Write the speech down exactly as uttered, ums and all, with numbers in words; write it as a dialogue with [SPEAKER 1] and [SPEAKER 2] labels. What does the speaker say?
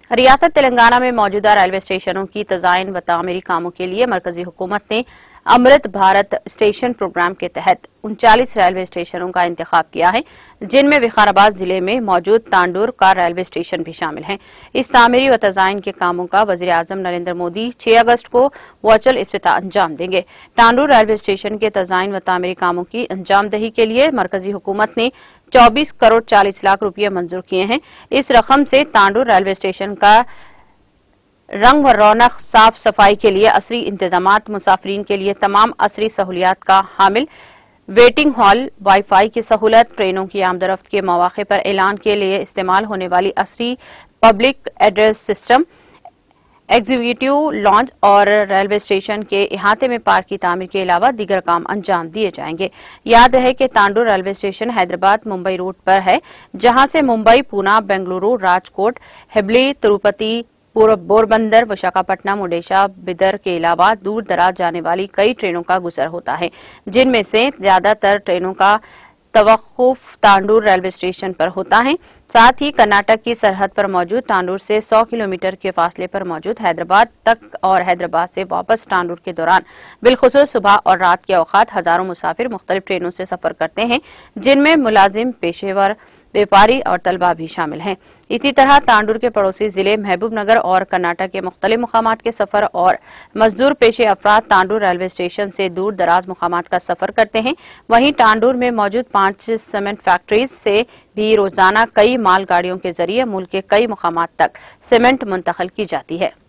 [SPEAKER 1] रियासत तेलंगाना में मौजूदा रेलवे स्टेशनों की तजाइन व तामीरी कामों के लिए मरकजी हुकूमत ने अमृत भारत स्टेशन प्रोग्राम के तहत उनचालीस रेलवे स्टेशनों का इंतखाब किया है, जिनमें विकाराबाद जिले में मौजूद तांडूर का रेलवे स्टेशन भी शामिल है। इस तामीरी व तजाइन के कामों का वज़ीर आज़म नरेंद्र मोदी छह अगस्त को वर्चुअल इफ्तिताह अंजाम देंगे। तांडूर रेलवे स्टेशन के तजाइन व तामीरी कामों की अंजामदही के लिए मरकजी हुकूमत ने चौबीस करोड़ चालीस लाख रुपये मंजूर किए हैं। इस रकम से तांडूर रेलवे स्टेशन का रंग व रौनक, साफ सफाई के लिए असरी इंतजामात, मुसाफरीन के लिए तमाम असरी सहूलियात का हामिल वेटिंग हॉल, वाईफाई की सहूलत, ट्रेनों की आमदरफ्त के मौके पर ऐलान के लिए इस्तेमाल होने वाली असरी public address system, executive lounge और रेलवे स्टेशन के इहाते में पार्क की तामीर के अलावा दीगर काम अंजाम दिए जाएंगे। याद रहे कि Tandur railway station Hyderabad Mumbai route पर है, जहां से मुंबई, पूना, बेंगलुरु, राजकोट, हुबली, तिरुपति, पोरबंदर, विशाखापट्टनम, ओडिशा, बिदर के अलावा दूर दराज जाने वाली कई ट्रेनों का गुजर होता है, जिनमें से ज्यादातर ट्रेनों का तवक्कुफ तांडूर रेलवे स्टेशन पर होता है। साथ ही कर्नाटक की सरहद पर मौजूद तांडूर से सौ किलोमीटर के फासले पर मौजूद हैदराबाद तक और हैदराबाद से वापस तांडूर के दौरान बिलखुसूस सुबह और रात के औकात हजारों मुसाफिर मुख्तलिफ ट्रेनों से सफर करते हैं, जिनमें मुलाजिम, पेशेवर, व्यापारी और तलबा भी शामिल हैं। इसी तरह तांडूर के पड़ोसी जिले महबूबनगर और कर्नाटक के मुख्तलिफ मुकामात के सफर और मजदूर पेशे अफराद तांडूर रेलवे स्टेशन से दूर दराज मुकामात का सफर करते हैं। वहीं तांडूर में मौजूद पांच सीमेंट फैक्ट्रीज से भी रोजाना कई मालगाड़ियों के जरिए मुल्क के कई मुकामात तक सीमेंट मुंतकिल की जाती है।